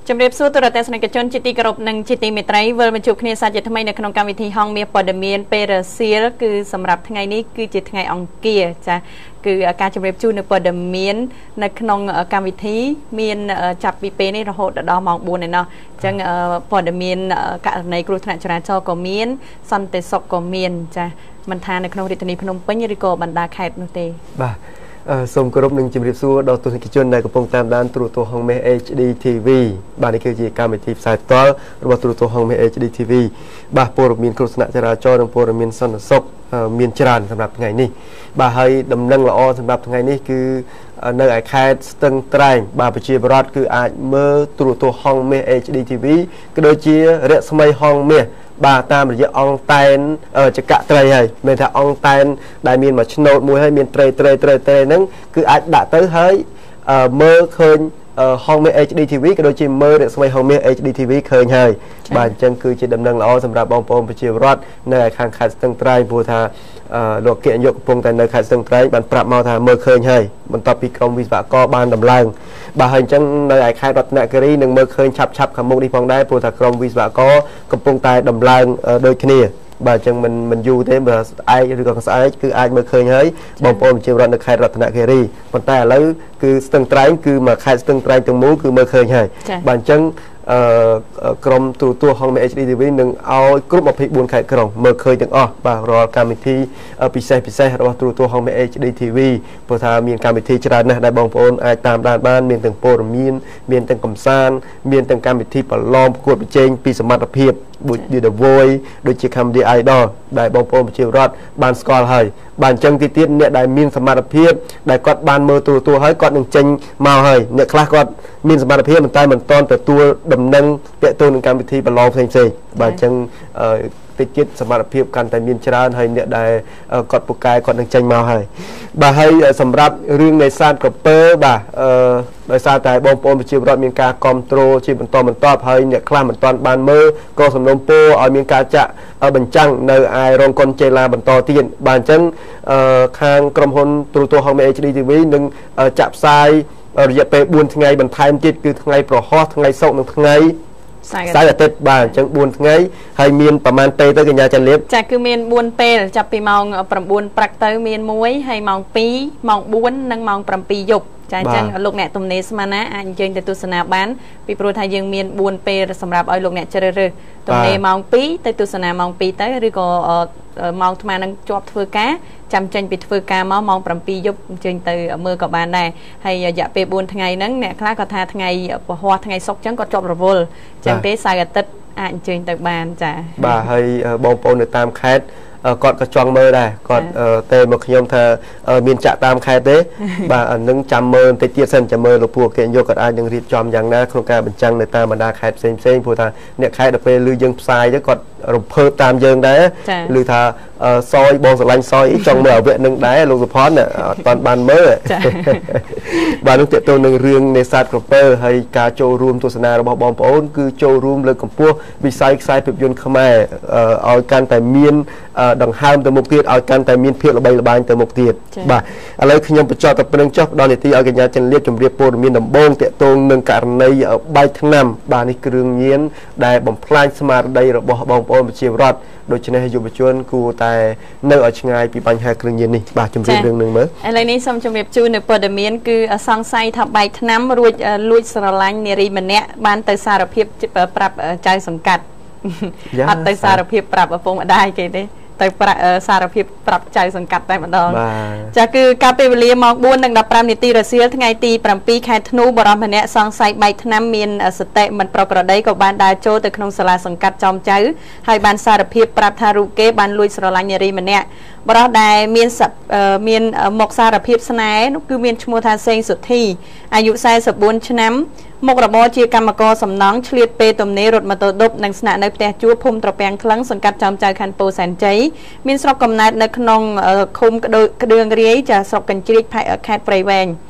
Chấm điệp số tôi đã tên cái chốn chỉ ti group nâng chỉ ti mệt trái vừa mình chụp kia sao chỉ thay mấyในក្នុងកម្មវិធីហងមានព័ត៌មានពេលរសៀលគឺសម្រាប់ថ្ងៃនេះគឺជាថ្ងៃអង្គារចាគឺការជម្រាបជូននៅព័ត៌មាននៅក្នុងកម្មវិធីមានចាប់ពីពេលនេះរហូតដល់ម៉ោង 4 ឯណោះអញ្ចឹងព័ត៌មានករណីគ្រោះថ្នាក់ចរាចរណ៍ក៏មានសន្តិសុខក៏មានចាមិនថានៅក្នុងរាជធានីភ្នំពេញឬក៏បណ្ដាខេត្តនោះទេបាទសូមគោរពនឹងជម្រាបសួរដល់ទស្សនិកជនដែលកំពុងតាមដានទូរទស្សន៍ហងមេ HD TV បាទនេះគឺជាកម្មវិធីផ្សាយផ្ទាល់របស់ទូរទស្សន៍ហងមេ HD TV បាទព័ត៌មានគ្រោះថ្នាក់ចរាចរណ៍និងព័ត៌មានសន្តិសុខមានច្រើនសម្រាប់ថ្ងៃនេះបាទហើយដំណឹងល្អសម្រាប់ថ្ងៃនេះគឺនៅឯខេត្តស្ទឹងត្រែងបាទប្រជាពលរដ្ឋគឺអាចមើលទូរទស្សន៍ហងមេ HD TV ក៏ដូចជារស្មីហងមាសបាទតាមរយៈអង្គតែនចក្រត្រីហើយមានថាអង្គតែនដែលមានមួយឆ្នោតមួយហើយមានត្រីហ្នឹងគឺអាចដាក់ទៅហើយមើលឃើញហងមេ HD TV ក៏ដូចជាមើលរស្មីហងមេ HD TV ឃើញហើយបាទអញ្ចឹងគឺជាដំណឹងល្អសម្រាប់បងប្អូនប្រជាពលរដ្ឋនៅខាងខេត្តស្ទឹងត្រែងព្រោះថាលោកគណៈនាយកកំពុងតែនៅខេត្តស្ទឹងត្រែងបានប្រាប់មកថាមើលឃើញហើយបន្ទាប់ពីក្រុមវិស្វករបានដំឡើងបាទហើយអញ្ចឹងនៅឯខេត្តរតនគិរីនឹងមើលឃើញឆាប់ខាងមុខនេះផងដែរព្រោះថាក្រុមវិស្វករកំពុងតែដំឡើងដូចគ្នាបាទអញ្ចឹងមិនយូរទេបើស្អែកឬក៏ស្អែកគឺអាចមើលឃើញហើយបងប្អូនប្រជាពលរដ្ឋនៅខេត្តរតនគិរីប៉ុន្តែឥឡូវគឺស្ទឹងត្រែងគឺមកខេត្តស្ទឹងត្រែងទាំងមូលគឺមើលឃើញហើយបាទអញ្ចឹងក្រុមទូរទស្សន៍ហងមេ HD TV នឹងឲ្យគ្រប់24ខេត្តក្រុងមើលឃើញទាំងអស់បាទរាល់កម្មវិធីពិសេសរបស់ទូរទស្សន៍ហងមេ HD TV ព្រោះថាមានកម្មវិធីច្រើនណាស់ដែលបងប្អូនអាចតាមដានបានមានទាំងព័ត៌មានមានទាំងកម្សាន្តមានទាំងកម្មវិធីប្រឡងប្រកួតប្រជែងពីសមត្ថភាពដូចជា The Voice ដូចជា Comedy Idol ដែលបងប្អូនប្រជាពលរដ្ឋបានស្គាល់ហើយបាទអញ្ចឹងទីទៀតអ្នកដែលមានសមត្ថភាពដែលគាត់បានមើលទូរទស្សន៍ហើយគាត់នឹងចេញមកហើយអ្នកខ្លះគាត់មានសមត្ថភាពប៉ុន្តែមិនទាន់ទទួលដំណឹងទាក់ទងនឹងកម្មវិធីប្រឡងផ្សេងៗបាទអញ្ចឹងតិចទៀតសមត្ថភាពកាន់តែមានច្រើនហើយអ្នកដែលគាត់ពូកែគាត់នឹងចេញមកហើយបាទហើយសម្រាប់រឿងនេសាទក្រពើបាទដោយសារតែបងប្អូនប្រជាពលរដ្ឋមានការគ្រប់គ្រងជាបន្តបន្ទាប់ហើយអ្នកខ្លះមិនទាន់បានមើលក៏សំណូមពរឲ្យមានការចាក់បញ្ចាំងនៅឯរោងកុនជេឡាបន្តទៀតបាទអញ្ចឹងខាងក្រុមហ៊ុនទូរទស្សន៍ហងមេ HD TV នឹងចាក់ផ្សាយរយៈពេល4ថ្ងៃបន្ថែមទៀតគឺថ្ងៃប្រហោះថ្ងៃសុក្រនិងថ្ងៃសៅរ៍អាទិត្យបាទអញ្ចឹង4ថ្ងៃហើយមានប្រហែលពេលទៅកញ្ញាចាន់លៀបចាគឺមាន4ពេលចាប់ពីម៉ោង9ព្រឹកទៅមាន1ហើយម៉ោង2ម៉ោង4និងម៉ោង7យប់ចាអញ្ចឹងលោកអ្នកទំនេរស្មានណាអាចអញ្ជើញទៅទស្សនាបានពីព្រោះថាយើងមាន4ពេលសម្រាប់ឲ្យលោកអ្នកជ្រើសរើសទំនេរម៉ោង2ទៅទស្សនាម៉ោង2ទៅឬក៏ម៉ោងអាត្មានឹងជាប់ធ្វើការចាំចេញពីធ្វើការមកម៉ោង7យប់អញ្ជើញទៅមើលក៏បានដែរហើយរយៈពេល4ថ្ងៃហ្នឹងអ្នកខ្លះក៏ថាថ្ងៃពហុថ្ងៃសុក្រអញ្ចឹងក៏ជាប់រវល់អញ្ចឹងទេសៅរ៍អាទិត្យអាចអញ្ជើញទៅបានចាបាទហើយបងប្អូននៅតាមខេត្តគាត់ក៏ចង់មើលដែរគាត់តែមកខ្ញុំថាមានចាក់តាមខេត្តទេបាទអានឹងចាំមើលបន្តិចទៀតសិនចាំមើលលោកពូគេយកគាត់អាចនឹងរៀបចំយ៉ាងណាក្នុងការបញ្ចាំងនៅតាមបណ្ដាខេត្តផ្សេងព្រោះថាអ្នកខេត្តដល់ពេលឮយើងផ្សាយទៅគាត់រំភើបតាមយើងដែរឮថាសយបងស្រឡាញ់សយចង់មើលអវៈនឹងដែរលោកសុផាន់អត់បានមើលបាទនោះតើតើនឹងរឿងនេសាទក្រពើហើយការចូលរួមទស្សនារបស់បងប្អូនគឺចូលរួមលើកកម្ពស់វិស័យខ្សែភាពយន្តខ្មែរឲ្យកាន់តែមានដង្ហើមទៅមុខទៀតឲ្យកាន់តែមានភាពល្បីល្បាញទៅមុខទៀតបាទឥឡូវខ្ញុំបញ្ចប់តែប៉ុណ្្នឹងចុះដល់នាទីឲ្យកញ្ញាចិនលៀបជម្រាបព័ត៌មានដំបូងតកតងនឹងករណីបែកថ្នាំបាទនេះគ្រឿងញៀនដែលបំផ្លាញស្មារតីរបស់បងប្អូនប្រជាពលរដ្ឋដូច្នេះយុវជនគួរតែនៅឲ្យឆ្ងាយពីបញ្ហាគ្រឿងញៀននេះបាទជម្រាបរឿងនឹងមើលឥឡូវនេះសូមជម្រាបជូននៅព័ត៌មានគឺសង្ស័យថាបែកថ្នាំរួចលួចស្រឡាញ់នារីម្នាក់បានទៅសារភាពប្រាប់ចៅសង្កាត់អត់ទៅសារភាពប្រាប់ឪពុកម្ដាយគេទេទៅសារភាពប្រាប់ចៅសង្កាត់តែម្ដងចាគឺកាលពេលវេលាម៉ោង 4:15 នាទីរសៀលថ្ងៃទី7ខែធ្នូបរិម្នាក់សង្ស័យបែកថ្នាំមានសតិមិនប្រក្រតីក៏បានដើរចូលទៅក្នុងសាលាសង្កាត់ចំចៅហើយបានសារភាពប្រាប់ថារូបគេបានលួចស្រឡាញ់នារីម្នាក់បរិះដែលមានមុខសារភាពស្នេហ៍នោះគឺមានឈ្មោះថាសេងសុធីអាយុ44ឆ្នាំមុខរបរជាកម្មករសំណង់ឆ្លៀតពេលទំនេររថម៉ូតូឌុបនិងស្នាក់នៅផ្ទះជួលភូមិត្រពាំងក្លឹងសង្កាត់ចំចៅខណ្ឌពោធិ៍សែនជ័យមានស្រុកកំណើតនៅក្នុងឃុំក្ដឿងរាយចាស្រុកកញ្ជ្រៀកខេត្តព្រៃវែង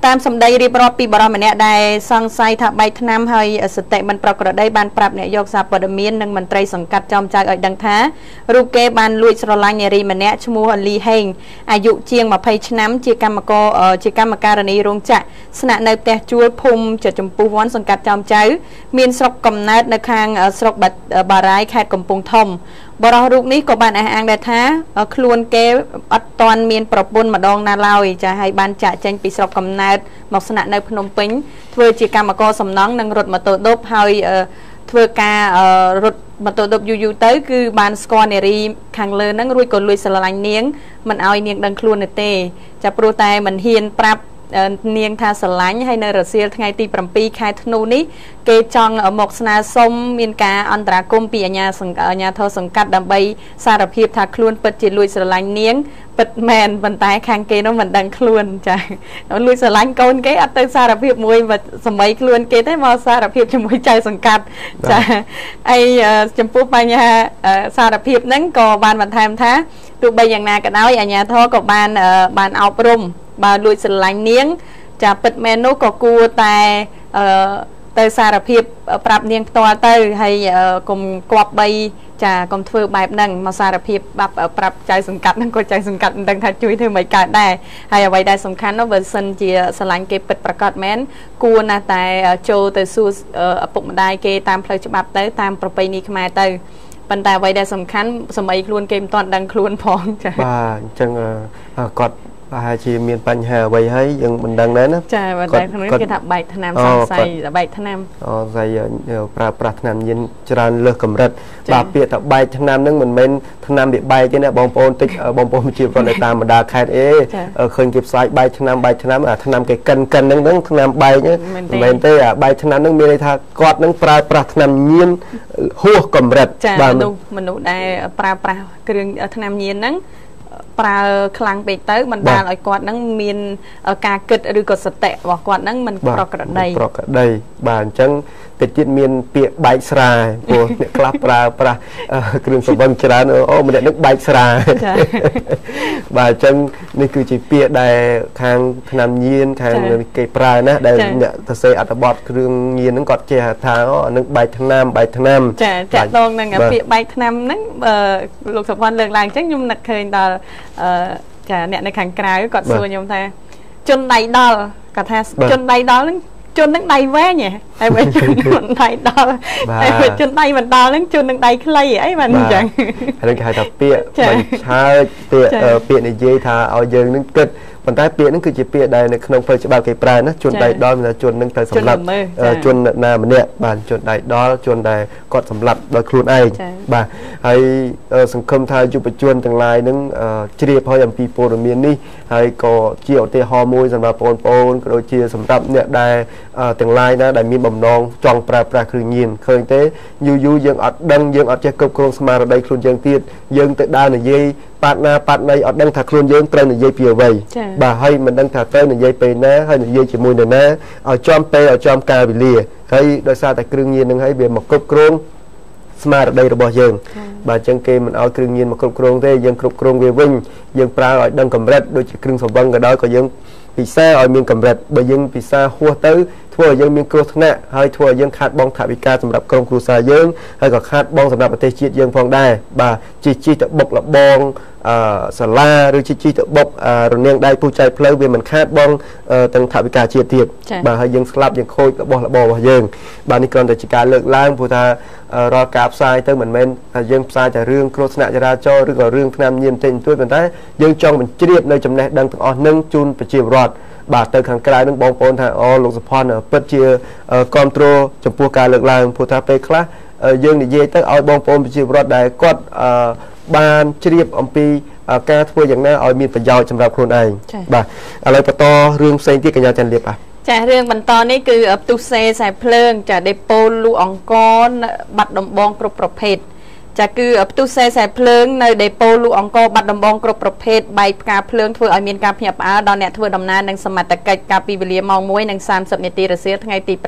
តាមសម្ដីរៀបរាប់ពីបរិម្នាក់ដែលសង្ស័យថាបែកថ្នាំហើយសតិមិនប្រក្រតីបានប្រាប់អ្នកយកសារព័ត៌មាននិងមន្ត្រីសង្កាត់ចំចៅឲ្យដឹងថារូបគេបានលួចស្រឡាញ់នារីម្នាក់ឈ្មោះលីហេងអាយុជាង20ឆ្នាំជាកម្មការិនីរោងចក្រស្នាក់នៅផ្ទះជួលភូមិចចំពោះវ័នសង្កាត់ចំចៅមានស្រុកកំណើតនៅខាងស្រុកបារាយខេត្តកំពង់ធំបរិះរូបនេះក៏បានអះអាងដែរថាខ្លួនគេអត់ទាន់មានប្រពន្ធម្ដងណាឡើយចាហើយបានចាក់ចេញពីស្រុកកំណើតមកស្នាក់នៅភ្នំពេញធ្វើជាកម្មករសំណង់និងរត់ម៉ូតូឌុបហើយធ្វើការរត់ម៉ូតូឌុបយូរទៅគឺបានស្គាល់នារីខាងលើហ្នឹងរួចក៏លួចស្រឡាញ់នាងមិនឲ្យនាងដឹងខ្លួនទេចាព្រោះតែមិនហ៊ានប្រាប់នាងថាស្រឡាញ់ហើយនៅរសៀលថ្ងៃទី7ខែធ្នូនេះគេចង់មកស្នើសុំមានការអន្តរាគមន៍ពីអាជ្ញាធរសង្កាត់ដើម្បីសារភាពថាខ្លួនពិតជាលួចស្រឡាញ់នាងពិតមែនប៉ុន្តែខាងគេនោះមិនដឹងខ្លួនចាលួចស្រឡាញ់កូនគេអត់ទៅសារភាពមួយសម័យខ្លួនគេទេមកសារភាពជាមួយចៅសង្កាត់ចាហើយចំពោះបញ្ហាសារភាពហ្នឹងក៏បានបន្ថែមថាទោះបីយ៉ាងណាក៏ដោយអាជ្ញាធរក៏បានអប់រំបើលួចស្រឡាញ់នាងចាពិតមែននោះក៏គួរតែទៅសារភាពប្រាប់នាងផ្ទាល់ទៅហើយកុំគប្បីចាកុំធ្វើបែបហ្នឹងមកសារភាពប្រាប់ចៅសង្កាត់ហ្នឹងក៏ចៅសង្កាត់មិនដឹងថាជួយធ្វើមិនកើតដែរហើយអ្វីដែលសំខាន់នោះបើសិនជាស្រឡាញ់គេពិតប្រាកដមែនគួរណាស់តែចូលទៅសួរឪពុកម្ដាយគេតាមផ្លូវច្បាប់ទៅតាមប្រពៃណីខ្មែរទៅប៉ុន្តែអ្វីដែលសំខាន់សម័យខ្លួនគេមិនទាន់ដឹងខ្លួនផងចាបាទអញ្ចឹងគាត់ប្រហែលជាមានបញ្ហាអ្វីហើយយើងមិនដឹងដែរណាចាបើតែក្នុងនេះគេថាបែកថ្នាំសង្ស័យបែកថ្នាំស្អីប្រើប្រាស់ថ្នាំញៀនច្រើនលើសកម្រិតបាទពាក្យថាបែកថ្នាំហ្នឹងមិនមែនថ្នាំវាបែកទេណាបងប្អូនតិចបងប្អូនជាប្រព័ន្ធតាមបណ្ដាខេត្តឃើញគេផ្សាយបែកថ្នាំអាថ្នាំគេកិនហ្នឹងថ្នាំបែកមិនមែនទេអាបែកថ្នាំហ្នឹងមានន័យថាគាត់នឹងប្រើប្រាស់ថ្នាំញៀនហួសកម្រិតបាទមនុស្សដែលប្រើប្រាស់គ្រឿងថ្នាំញៀនហ្នឹងប្រើខ្លាំងពេកទៅបណ្ដាលឲ្យគាត់នឹងមានការគិតឬក៏សតិរបស់គាត់នឹងមិនប្រក្រតីបាទអញ្ចឹងតិចទៀតមានពាក្យបែកស្រាព្រោះអ្នកខ្លះប្រើប្រាស់គ្រឿងសង្វឹងច្រើនអូម្នាក់នឹងបែកស្រាបាទអញ្ចឹងនេះគឺជាពាក្យដែលខាងថ្នាំញៀនខាងគេប្រើណាដែលអ្នកសរសេរអត្ថបទគ្រឿងញៀនហ្នឹងគាត់ចេះថាអូនឹងបែកថ្នាំចាចាក់តងនឹងពាក្យបែកថ្នាំហ្នឹងលោកសុភ័ណ្ឌលើកឡើងអញ្ចឹងខ្ញុំនឹកឃើញដល់ចាអ្នកនៅខាងក្រៅគាត់សួរខ្ញុំថាជន់ដៃដល់គាត់ថាជន់ដៃដល់ហ្នឹងជន់នឹងដៃវែងហើយបើជន់ដៃដល់ហើយបើជន់ដៃមិនដល់ហ្នឹងជន់នឹងដៃខ្លីអីបានអញ្ចឹងហើយគេហៅថាពាក្យបញ្ឆើតពាក្យនិយាយថាឲ្យយើងនឹងគិតប៉ុន្តែពាក្យហ្នឹងគឺជាពាក្យដែលនៅក្នុងផ្លូវច្បាប់គេប្រើណាជន់ដៃដល់មានថាជន់នឹងទៅសម្លាប់ជន់ណាម្នាក់បាទជន់ដៃដល់ជន់ដែលគាត់សម្លាប់ដោយខ្លួនឯងបាទហើយសង្ឃឹមថាយុវជនទាំងឡាយនឹងជ្រាបហើយអំពីព័ត៌មាននេះហើយក៏ជាឧទាហរណ៍មួយសម្រាប់បងប្អូនក៏ដូចជាសម្រាប់អ្នកដែលទាំងឡាយណាដែលមានបំណងចង់ប្រើប្រាស់គ្រឿងញៀនឃើញទេយូរយើងអត់ដឹងយើងអត់ចេះគ្រប់គ្រងស្មារតីខ្លួនយើងទៀតយើងទៅដើរនិយាយប៉ាត់ណៃអត់ដឹងថាខ្លួនយើងត្រូវនិយាយពីអ្វីបាទហើយមិនដឹងថាត្រូវនិយាយពេលណាហើយនិយាយជាមួយនរណាឲ្យចំពេលឲ្យចំកាលវេលាហើយដោយសារតែគ្រឿងញៀននឹងហើយវាមកគ្រប់គ្រងស្មារតីរបស់យើងបាទអញ្ចឹងគេមិនឲ្យគ្រឿងញៀនមកគ្រប់គ្រងទេយើងគ្រប់គ្រងវាវិញយើងប្រើឲ្យដឹងកម្រិតដូចជាគ្រឿងសង្វឹងក៏ដោយក៏យើងពិសាឲ្យមានកម្រិតបើយើងពិសាហួសទៅធ្វើឲ្យយើងមានគ្រោះថ្នាក់ហើយធ្វើឲ្យយើងខាតបង់ថវិកាសម្រាប់ក្រុមគ្រួសារយើងហើយក៏ខាតបង់សម្រាប់ប្រទេសជាតិយើងផងដែរបាទជិះទៅបុកលបងសាលាឬជិះទៅបុករនាងដៃពុះចែកផ្លូវវាមិនខាតបង់ទាំងថវិកាជាតិទៀតបាទហើយយើងស្លាប់យើងខូចរបស់របររបស់យើងបាទនេះគ្រាន់តែជាការលើកឡើងព្រោះថារាល់ការផ្សាយទៅមិនមែនថាយើងផ្សាយតែរឿងគ្រោះថ្នាក់ចរាចរណ៍ឬក៏រឿងថ្នាំញៀនផ្សេងៗប៉ុន្តែយើងចង់បញ្ជ្រាបនៅចំណេះដឹងទាំងអស់នឹងជូនប្រជាពលរដ្ឋបាទទៅខាងក្រៅនឹងបងប្អូនថាអូលោកសុភ័ណ្ឌពិតជាគ្រប់គ្រងចំពោះការលើកឡើងព្រោះថាពេលខ្លះយើងនិយាយទៅឲ្យបងប្អូនប្រជាពលរដ្ឋដែលគាត់បានជ្រាបអំពីការធ្វើយ៉ាងណាឲ្យមានប្រយោជន៍សម្រាប់ខ្លួនឯងបាទឥឡូវបន្តរឿងផ្សេងទៀតកញ្ញាច័ន្ទលៀបចារឿងបន្តនេះគឺផ្ទុះសេខ្សែភ្លើងចាដេប៉ូលូអង្គរបាត់ដំបងគ្រប់ប្រភេទចាគឺផ្ទុះសេខ្សែភ្លើងនៅដេប៉ូលូអង្គរបាត់ដំបងគ្រប់ប្រភេទបែកផ្កាភ្លើងធ្វើឲ្យមានការភ្ញាក់ផ្អើលដល់អ្នកធ្វើដំណើរនិងសមត្ថកិច្ចកាលពីវេលាម៉ោង 1:30 នាទីរសៀលថ្ងៃទី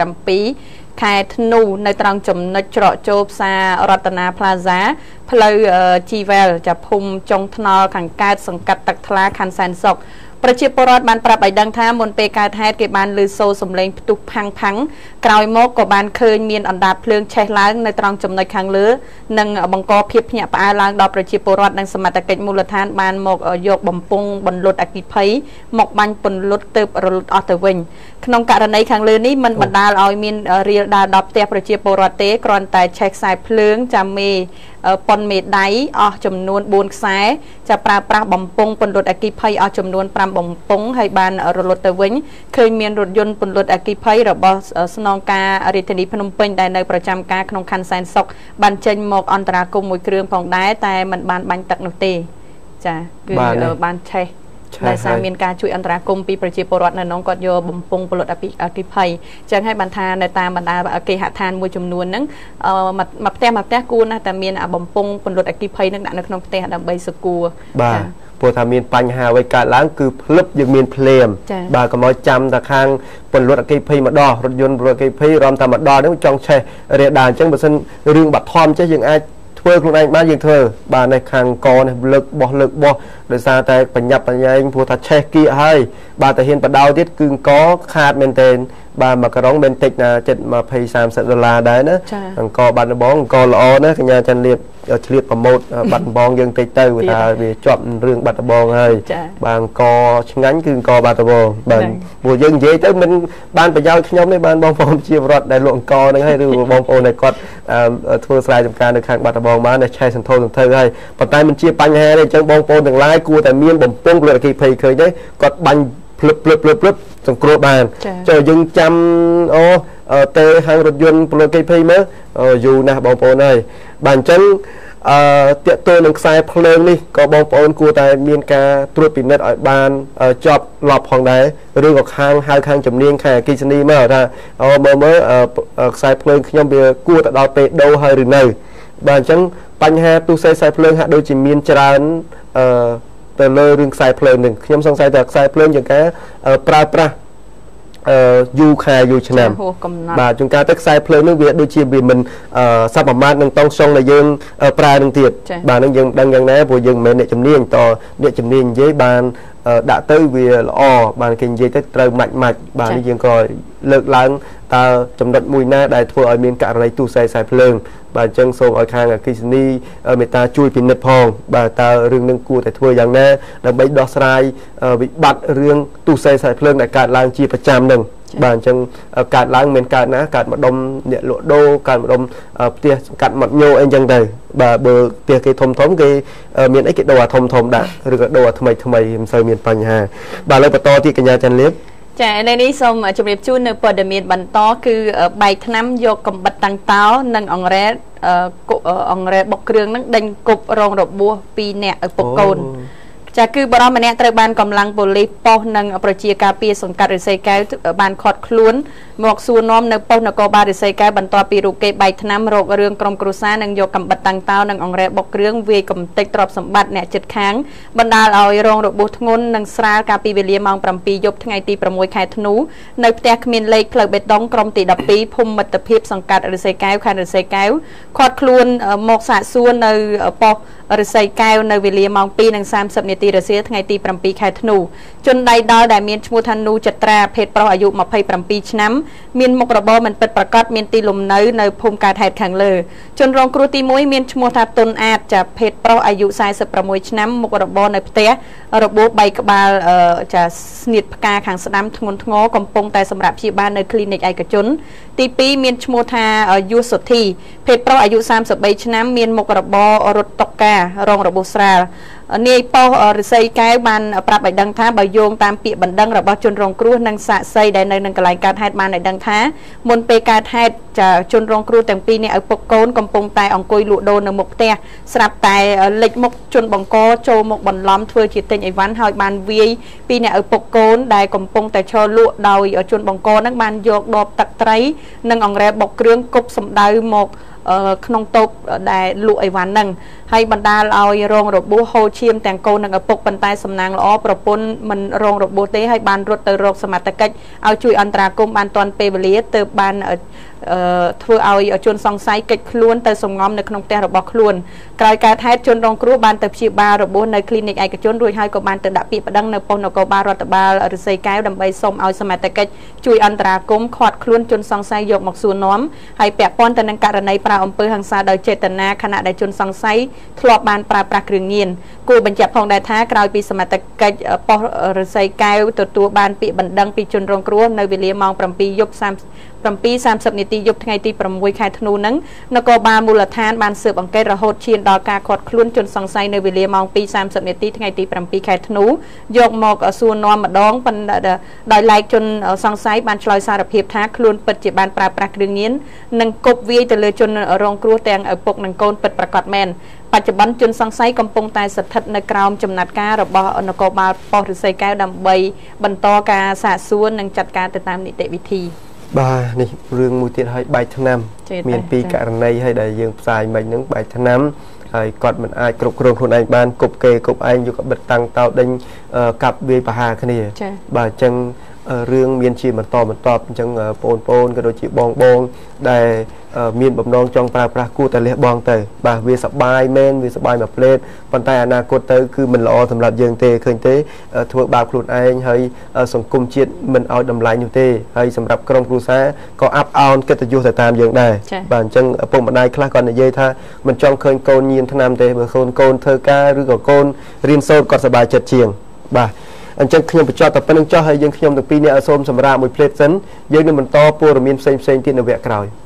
7ខែធ្នូនៅត្រង់ចំណុចច្រកចូលផ្សាររតនាផ្លាហ្សាផ្លូវជីវែលចាភូមិចុងថ្នល់ខាងកើតសង្កាត់ទឹកថ្លាខណ្ឌសែនសុខប្រជាពលរដ្ឋបានប្រាប់ឲ្យដឹងថាមុនពេលកើតហេតុគេបានឮសូរសំឡេងផ្ទុះផាំងផាំងក្រោយមកក៏បានឃើញមានអណ្ដាតភ្លើងឆេះឡើងនៅត្រង់ចំណុចខាងលើនិងបង្កភាពភ្ញាក់ផ្អើលឡើងដល់ប្រជាពលរដ្ឋនិងសមត្ថកិច្ចមូលដ្ឋានបានមកយកបំពង់បន្លត់អគ្គិភ័យមកបាញ់ពន្លត់ទើបរលត់អស់ទៅវិញក្នុងករណីខាងលើនេះមិនបណ្ដាលឲ្យមានរាលដាលដល់ផ្ទះប្រជាពលរដ្ឋទេគ្រាន់តែឆេះខ្សែភ្លើងចាំមេប៉ុនមេដៃអស់ចំនួន4ខ្សែจะប្រើប្រាស់បំពង់ពន្លត់អគ្គិភ័យអស់ចំនួន5បំពង់ហើយបានរលត់ទៅវិញឃើញមានរថយន្តពន្លត់អគ្គិភ័យរបស់ស្នងការរាជធានីភ្នំពេញដែលនៅប្រចាំការក្នុងខណ្ឌសែនសុខបានចេញមកអន្តរាគមន៍មួយគ្រឿងផងដែរតែมันបានបាញ់ទឹកនោះទេចាគឺបានឆេះដោយសារមានការជួយអន្តរាគមន៍ពីប្រជាពលរដ្ឋនៅក្នុងគាត់យកបំពង់ពន្លត់អគ្គិភ័យអញ្ចឹងហើយបានថានៅតាមបណ្ដាគេហដ្ឋានមួយចំនួនហ្នឹងមកផ្ទះគួរណាស់តែមានបំពង់ពន្លត់អគ្គិភ័យហ្នឹងដាក់នៅក្នុងផ្ទះដើម្បីសគួរបាទព្រោះថាមានបញ្ហាអ្វីកើតឡើងគឺភ្លឹបយើងមានភ្លាមបាទកុំឲ្យចាំតែខាងពន្លត់អគ្គិភ័យមកដោះរថយន្តពន្លត់អគ្គិភ័យរំតែមកដល់ហ្នឹងចង់ឆេះរាលដាលអញ្ចឹងបើសិនរឿងបាត់ធំចេះយើងអាចធ្វើខ្លួនឯងបានយើងធ្វើបាទនៅខាងកនេះលើកបោះដោយសារតែបញ្ញាប់បញ្ញាញព្រោះថាឆេះគៀកហើយបាទតែហ៊ានបដោទៀតគឺកខាតមែនទែនបាទ1ក្រុងមែនតិចណាចិត្ត$20-30ដែរណាអង្គបាត់ដំបងអង្គល្អណាកញ្ញាចាន់លៀបឆ្លៀតប្រម៉ូតបាត់ដំបងយើងតិចទៅថាវាជាប់រឿងបាត់ដំបងហើយបាទអង្គឆ្ងាញ់គឺអង្គបាត់ដំបងបាទព្រោះយើងនិយាយទៅមិនបានប្រយោជន៍ខ្ញុំទេបានបងប្អូនជារដ្ឋដែលលក់អង្គហ្នឹងហើយឬបងប្អូនដែលគាត់ធ្វើស្រែចម្ការនៅខាងបាត់ដំបងបានតែឆេះសន្ធោសន្ធើហើយប៉ុន្តែមិនជាបញ្ហាទេអញ្ចឹងបងប្អូនទាំងឡាយគួរតែមានបំពង់ពន្លត់អគ្គិភ័យឃើញទេគាត់បាញ់ភ្លឹបសង្គ្រោះបានចុះយើងចាំទៅហាងរថយន្តពន្លត់អគ្គិភ័យមើលយូរណាស់បងប្អូនហើយបាទអញ្ចឹងតាក់ទងនឹងខ្សែភ្លើងនេះក៏បងប្អូនគួរតែមានការត្រួតពិនិត្យឲ្យបានជាប់ឡប់ផងដែរឬក៏ខាងជំនាញខាងអគ្គិសនីមកថាមើលខ្សែភ្លើងខ្ញុំវាគួរទៅដល់ពេលដូរហើយឬនៅបាទអញ្ចឹងបញ្ហាទូខ្សែភ្លើងហាក់ដូចជាមានច្រើនទៅលើរឿងខ្សែភ្លើងនឹងខ្ញុំសង្ស័យថាខ្សែភ្លើងជាការប្រើប្រាស់យូរខែយូរឆ្នាំបាទជួនកាលទៅខ្សែភ្លើងនឹងវាដូចជាវាមិនសពប្រមាថនឹងតង់សុងដែលយើងប្រើនឹងទៀតបាទនឹងយើងដឹងយ៉ាងណាព្រោះយើងមិនមែនអ្នកជំនាញតអ្នកជំនាញនិយាយបានដាក់ទៅវាល្អបានគេនិយាយទៅត្រូវម៉ាច់បាទនេះយើងក៏លើកឡើងតើចំណុចមួយណាដែលធ្វើឲ្យមានករណីទូខ្សែភ្លើងបាទអញ្ចឹងសូមឲ្យខាងអគ្គិសនីមេត្តាជួយពិនិត្យផងបាទតើរឿងនឹងគួរតែធ្វើយ៉ាងណាដើម្បីដោះស្រាយវិបត្តិរឿងទូខ្សែភ្លើងដែលកើតឡើងជាប្រចាំនឹងបាទអញ្ចឹងកើតឡើងមិនកើតណាកើតម្ដុំអ្នកលក់ដូរកើតម្ដុំផ្ទះសង្កាត់មាត់ញោអីចឹងទៅបាទបើផ្ទះគេធំគេមានអីគេដូរអាធំដាក់ឬក៏ដូរអាថ្មីមិនសូវមានបញ្ហាបាទឥឡូវបន្តទៀតកញ្ញាចាន់លៀបចាឥឡូវនេះសូមជម្រាបជូននៅព័ត៌មានបន្តគឺបែកថ្នាំយកកំបិតតាំងតោនិងអង្រែបុកគ្រឿងនឹងដេញគប់រងរបួស2នាក់ឪពុកកូនចាគឺបរិមម្នាក់ត្រូវបានកម្លាំងប៉ូលីសប៉ុស្តិ៍និងប្រជាការពារសង្កាត់រិស័យកែវបានឃាត់ខ្លួនមកសួរនាំនៅប៉ុស្តិ៍នគរបាលរិស័យកែវបន្ទាប់ពីរូបគេបែកថ្នាំរោគរឿងក្រុមគ្រួសារនិងយកកំបិតតាំងតោនិងអង្រែបុកគ្រឿងវាយកំទេចទ្រព្យសម្បត្តិអ្នកជិតខាងបណ្ដាលឲ្យរងរបួសធ្ងន់និងស្រាលកាលពីវេលាម៉ោង7យប់ថ្ងៃទី6ខែធ្នូនៅផ្ទះគ្មានលេខផ្លូវបេតុងក្រុមទី12ភូមិមិត្តភាពសង្កាត់រិស័យកែវខណ្ឌរិស័យកែវឃាត់ខ្លួនមកសាកសួរនៅប៉ុស្តិ៍រិស័យកែវនៅវេលាម៉ោង2:30នាទីរសៀលថ្ងៃទី7ខែធ្នូជនដៃដល់ដែលមានឈ្មោះថានូចត្រាភេទប្រុសអាយុ27ឆ្នាំមានមុខរបរមិនពិតប្រាកដមានទីលំនៅនៅភូមិកើតហេតុខាងលើជនរងគ្រោះទី1មានឈ្មោះថាតុនអាតចាភេទប្រុសអាយុ46ឆ្នាំមុខរបរនៅផ្ទះរបួសបែកក្បាលចាស្នៀតផ្កាខាងស្ដាំធ្ងន់ធ្ងរកំពុងតែសម្រាប់ព្យាបាលនៅគ្លីនិកឯកជនទី2មានឈ្មោះថាយុសុធីភេទប្រុសអាយុ33ឆ្នាំមានមុខរបររត់តុកការរងរបួសស្រាលនាយប៉ុស្តិ៍រិស័យកែវបានប្រាប់ឲ្យដឹងថាបើយោងតាមពាក្យបណ្ដឹងរបស់ជនរងគ្រោះនិងសាក្សីដែលនៅនឹងកន្លែងកើតហេតុបានឲ្យដឹងថាមុនពេលកើតហេតុជនរងគ្រោះទាំងពីរនាក់ឪពុកកូនកំពុងតែអង្គុយលក់ដូរនៅមុខផ្ទះស្រាប់តែលេចមុខជនបង្កចូលមកបន្លំធ្វើជាទិញអីវ៉ាន់ហើយបានវាយពីអ្នកឪពុកកូនដែលកំពុងតែឈរលក់ដោយជនបង្កនឹងបានយកដបទឹកត្រីនិងអង្រែបុកគ្រឿងគប់សម្ដៅមកក្នុងតូបដែលលក់អីវ៉ាន់ហ្នឹងហើយបណ្ដាលឲ្យរងរបួសហូរឈាមទាំងកូននិងឪពុកប៉ុន្តែសំណាងល្អប្រពន្ធមិនរងរបួសទេហើយបានរត់ទៅរកសមត្ថកិច្ចឲ្យជួយអន្តរាគមន៍បានទាន់ពេលវេលាទើបបានធ្វើឲ្យជនសង្ស័យកិច្ចខ្លួនទៅសំងំនៅក្នុងផ្ទះរបស់ខ្លួនក្រោយកើតហេតុជនរងគ្រោះបានទៅព្យាបាលរបួសនៅគ្លីនិកឯកជនរួចហើយក៏បានទៅដាក់ពាក្យប្តឹងនៅប៉ុស្តិ៍នគរបាលរដ្ឋបាលរិស័យកែវដើម្បីសូមឲ្យសមត្ថកិច្ចជួយអន្តរាគមន៍ឃាត់ខ្លួនជនសង្ស័យយកមកសួរនាំហើយពាក់ព័ន្ធទៅនឹងករណីប្រើអំពើហិង្សាដោយចេតនាខណៈដែលជនសង្ស័យធ្លាប់បានប្រើប្រាស់គ្រឿងញៀនគួរបញ្ជាក់ផងដែរថាក្រោយពីសមត្ថកិច្ចប៉ុស្តិ៍រិស័យកែវទទួលបានពាក្យបណ្ដឹងពីជនរងគ្រោះនៅវេលាម៉ោង 7:30 នាទីយប់ថ្ងៃទី 6 ខែធ្នូនឹងនគរបាលមូលដ្ឋានបានស៊ើបអង្កេតរហូតឈានដល់ការឃាត់ខ្លួនជនសង្ស័យនៅវេលាម៉ោង 2:30 នាទីថ្ងៃទី 7 ខែធ្នូយកមកសួរនាំម្ដងប៉ុន្តែដោយឡែកជនសង្ស័យបានឆ្លើយសារភាពថាខ្លួនពិតជាបានប្រើប្រាស់គ្រឿងញៀននិងគប់វាយទៅលើជនរងគ្រោះទាំងឪពុកនិងកូនពិតប្រាកដមែនបច្ចុប្បន្នជនសង្ស័យកំពុងតែស្ថិតនៅក្រោមចំណាត់ការរបស់នគរបាលប៉ុស្តិ៍រិស័យកែវដើម្បីបន្តការសាកសួរនិងចាត់ការទៅតាមនីតិវិធីបាទនេះរឿងមួយទៀតឲ្យបែកថ្នាំមានពីរករណីឲ្យដែលយើងផ្សាយមិញហ្នឹងបែកថ្នាំហើយគាត់មិនអាចគ្រប់គ្រងខ្លួនឯងបានគប់គេគប់ឯងយកបិទតាំងតោដេញកាប់វាយប្រហារគ្នាបាទអញ្ចឹងរឿងមានជាបន្តអញ្ចឹងបងប្អូនក៏ដូចជាបងដែលមានបំណងចង់ប្រើប្រាស់គួរតែលះបង់ទៅបាទវាសបាយមែនវាសបាយមួយផ្លេតប៉ុន្តែអនាគតទៅគឺមិនល្អសម្រាប់យើងទេឃើញទេធ្វើបាបខ្លួនឯងហើយសង្គមជាតិមិនឲ្យតម្លៃនោះទេហើយសម្រាប់ក្រុមគ្រួសារក៏អាប់អោនកិត្តិយសទៅតាមយើងដែរបាទអញ្ចឹងឪពុកម្ដាយខ្លះគាត់និយាយថាមិនចង់ឃើញកូនញៀនថ្នាំទេបើកូនធ្វើការឬក៏កូនរៀនសូត្រគាត់សប្បាយចិត្តជាងបាទអញ្ចឹងខ្ញុំបញ្ចប់តែប៉ុណ្្នឹងចុះហើយយើងខ្ញុំទាំងពីរនាក់សូមសម្រាប់មួយផ្លេតសិនយើងនឹងបន្តព័ត៌មានផ្សេងទៀតនៅវគ្គក្រោយ